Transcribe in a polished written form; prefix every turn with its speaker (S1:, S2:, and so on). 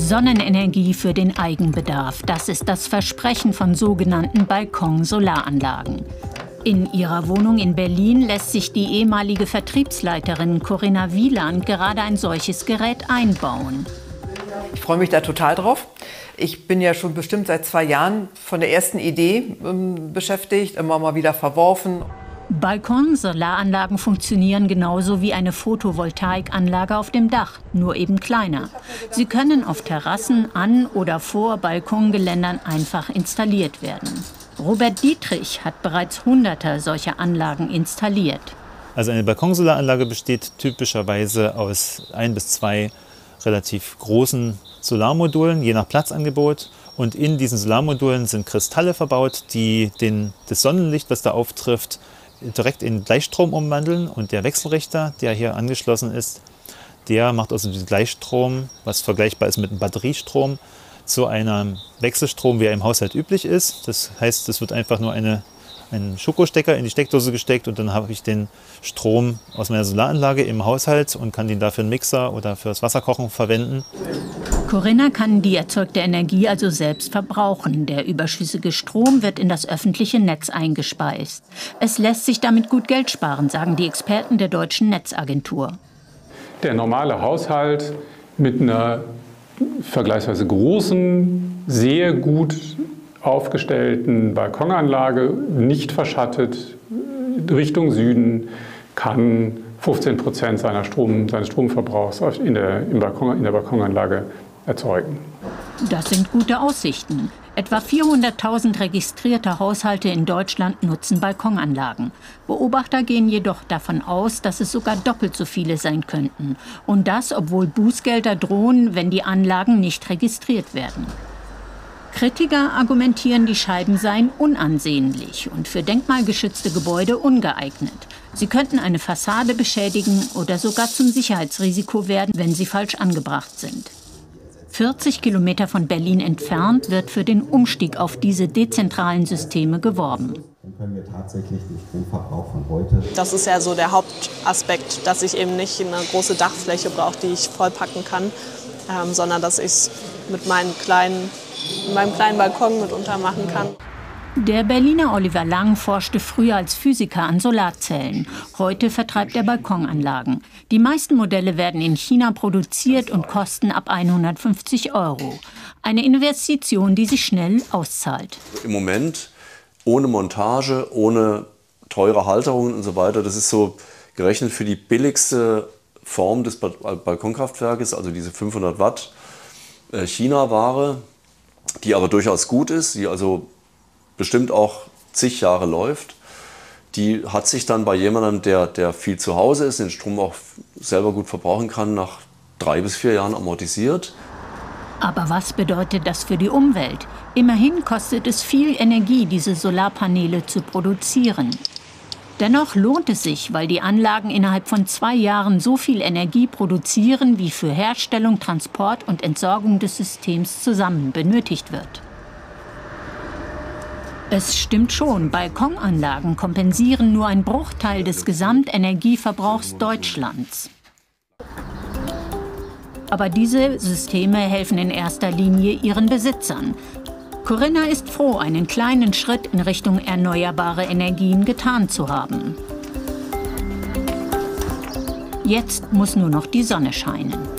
S1: Sonnenenergie für den Eigenbedarf. Das ist das Versprechen von sogenannten Balkon-Solaranlagen. In ihrer Wohnung in Berlin lässt sich die ehemalige Vertriebsleiterin Corinna Wieland gerade ein solches Gerät einbauen.
S2: Ich freue mich da total drauf. Ich bin ja schon bestimmt seit 2 Jahren von der ersten Idee beschäftigt, immer mal wieder verworfen.
S1: Balkon-Solaranlagen funktionieren genauso wie eine Photovoltaikanlage auf dem Dach, nur eben kleiner. Sie können auf Terrassen, an oder vor Balkongeländern einfach installiert werden. Robert Dietrich hat bereits Hunderte solcher Anlagen installiert.
S3: Also eine Balkonsolaranlage besteht typischerweise aus 1 bis 2 relativ großen Solarmodulen, je nach Platzangebot. Und in diesen Solarmodulen sind Kristalle verbaut, die das Sonnenlicht, was da auftrifft, direkt in Gleichstrom umwandeln. Und der Wechselrichter, der hier angeschlossen ist, der macht also diesen Gleichstrom, was vergleichbar ist mit einem Batteriestrom, zu einem Wechselstrom, wie er im Haushalt üblich ist. Das heißt, es wird einfach nur ein Schokostecker in die Steckdose gesteckt und dann habe ich den Strom aus meiner Solaranlage im Haushalt und kann den dafür einen Mixer oder fürs Wasserkochen verwenden.
S1: Corinna kann die erzeugte Energie also selbst verbrauchen. Der überschüssige Strom wird in das öffentliche Netz eingespeist. Es lässt sich damit gut Geld sparen, sagen die Experten der Deutschen Netzagentur.
S4: Der normale Haushalt mit einer vergleichsweise großen, sehr gut aufgestellten Balkonanlage, nicht verschattet, Richtung Süden, kann 15% seines Stromverbrauchs in der Balkonanlage erzeugen.
S1: Das sind gute Aussichten. Etwa 400.000 registrierte Haushalte in Deutschland nutzen Balkonanlagen. Beobachter gehen jedoch davon aus, dass es sogar doppelt so viele sein könnten. Und das, obwohl Bußgelder drohen, wenn die Anlagen nicht registriert werden. Kritiker argumentieren, die Scheiben seien unansehnlich und für denkmalgeschützte Gebäude ungeeignet. Sie könnten eine Fassade beschädigen oder sogar zum Sicherheitsrisiko werden, wenn sie falsch angebracht sind. 40 Kilometer von Berlin entfernt wird für den Umstieg auf diese dezentralen Systeme geworben.
S5: Dann können wir tatsächlich den Stromverbrauch von heute.
S6: Das ist ja so der Hauptaspekt, dass ich eben nicht eine große Dachfläche brauche, die ich vollpacken kann, sondern dass ich es mit meinem kleinen Balkon mitunter machen kann.
S1: Der Berliner Oliver Lang forschte früher als Physiker an Solarzellen. Heute vertreibt er Balkonanlagen. Die meisten Modelle werden in China produziert und kosten ab 150 €. Eine Investition, die sich schnell auszahlt.
S7: Im Moment ohne Montage, ohne teure Halterungen und so weiter, das ist so gerechnet für die billigste Form des Balkonkraftwerkes, also diese 500 Watt China-Ware, die aber durchaus gut ist, die also bestimmt auch zig Jahre läuft. Die hat sich dann bei jemandem, der viel zu Hause ist, den Strom auch selber gut verbrauchen kann, nach 3 bis 4 Jahren amortisiert.
S1: Aber was bedeutet das für die Umwelt? Immerhin kostet es viel Energie, diese Solarpaneele zu produzieren. Dennoch lohnt es sich, weil die Anlagen innerhalb von 2 Jahren so viel Energie produzieren, wie für Herstellung, Transport und Entsorgung des Systems zusammen benötigt wird. Es stimmt schon, Balkonanlagen kompensieren nur einen Bruchteil des Gesamtenergieverbrauchs Deutschlands. Aber diese Systeme helfen in erster Linie ihren Besitzern. Corinna ist froh, einen kleinen Schritt in Richtung erneuerbare Energien getan zu haben. Jetzt muss nur noch die Sonne scheinen.